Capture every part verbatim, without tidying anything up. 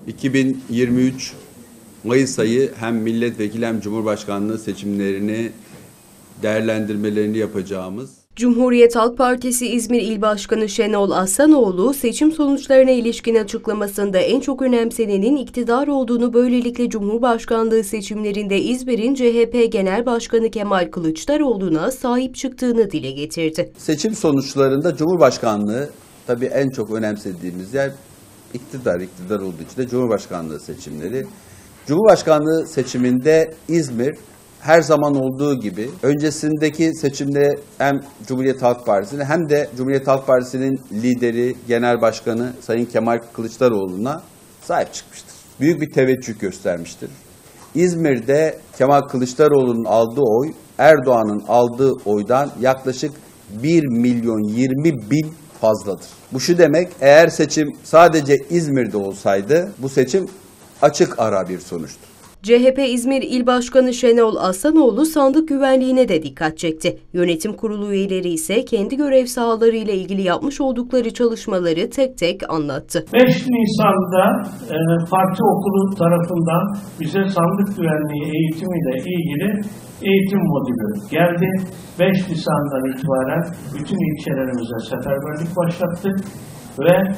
iki bin yirmi üç Mayıs ayı hem milletvekili hem cumhurbaşkanlığı seçimlerini değerlendirmelerini yapacağımız. Cumhuriyet Halk Partisi İzmir İl Başkanı Şenol Aslanoğlu, seçim sonuçlarına ilişkin açıklamasında en çok önemsenenin iktidar olduğunu, böylelikle Cumhurbaşkanlığı seçimlerinde İzmir'in C H P Genel Başkanı Kemal Kılıçdaroğlu'na sahip çıktığını dile getirdi. Seçim sonuçlarında Cumhurbaşkanlığı tabii en çok önemsediğimiz yer iktidar, iktidar olduğu için de Cumhurbaşkanlığı seçimleri. Cumhurbaşkanlığı seçiminde İzmir her zaman olduğu gibi öncesindeki seçimde hem Cumhuriyet Halk Partisi'ne hem de Cumhuriyet Halk Partisi'nin lideri, genel başkanı Sayın Kemal Kılıçdaroğlu'na sahip çıkmıştır. Büyük bir teveccüh göstermiştir. İzmir'de Kemal Kılıçdaroğlu'nun aldığı oy, Erdoğan'ın aldığı oydan yaklaşık bir milyon yirmi bin fazladır. Bu şu demek, eğer seçim sadece İzmir'de olsaydı bu seçim açık ara bir sonuçtur. C H P İzmir İl Başkanı Şenol Aslanoğlu sandık güvenliğine de dikkat çekti. Yönetim kurulu üyeleri ise kendi görev sahalarıyla ilgili yapmış oldukları çalışmaları tek tek anlattı. beş Nisan'da e, parti okulu tarafından bize sandık güvenliği eğitimiyle ilgili eğitim modülü geldi. beş Nisan'dan itibaren bütün ilçelerimize seferberlik başlattık ve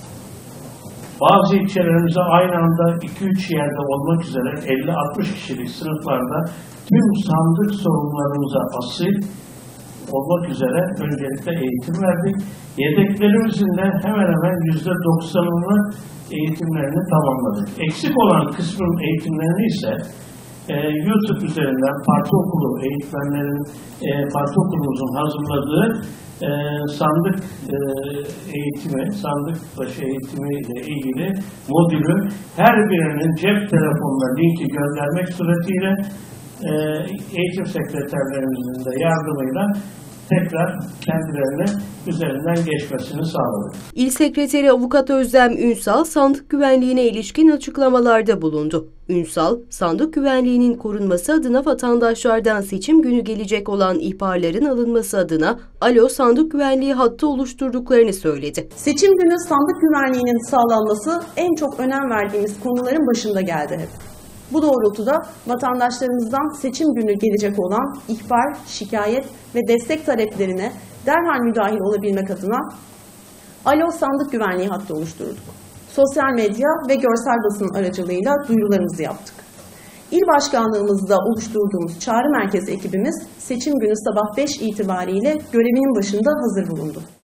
bazı ilçelerimize aynı anda iki üç yerde olmak üzere elli altmış kişilik sınıflarda tüm sandık sorunlarımıza asil olmak üzere öncelikle eğitim verdik. Yedeklerimizin de hemen hemen yüzde doksanını eğitimlerini tamamladık. Eksik olan kısmın eğitimlerini ise e, YouTube üzerinden parti okulu eğitmenlerin, e, parti okulumuzun hazırladığı E, sandık e, eğitimi, sandık başı eğitimi ile ilgili modülü her birinin cep telefonuna linki göndermek suretiyle e, eğitim sekreterlerimizin de yardımıyla tekrar kendilerine üzerinden geçmesini sağladık. İl Sekreteri Avukat Özlem Ünsal, sandık güvenliğine ilişkin açıklamalarda bulundu. Ünsal, sandık güvenliğinin korunması adına vatandaşlardan seçim günü gelecek olan ihbarların alınması adına Alo Sandık Güvenliği hattı oluşturduklarını söyledi. Seçim günü sandık güvenliğinin sağlanması en çok önem verdiğimiz konuların başında geldi hep. Bu doğrultuda vatandaşlarımızdan seçim günü gelecek olan ihbar, şikayet ve destek taleplerine derhal müdahil olabilmek adına Alo Sandık Güvenliği hattı oluşturduk. Sosyal medya ve görsel basın aracılığıyla duyurularımızı yaptık. İl başkanlığımızda oluşturduğumuz çağrı merkezi ekibimiz seçim günü sabah beş itibariyle görevinin başında hazır bulundu.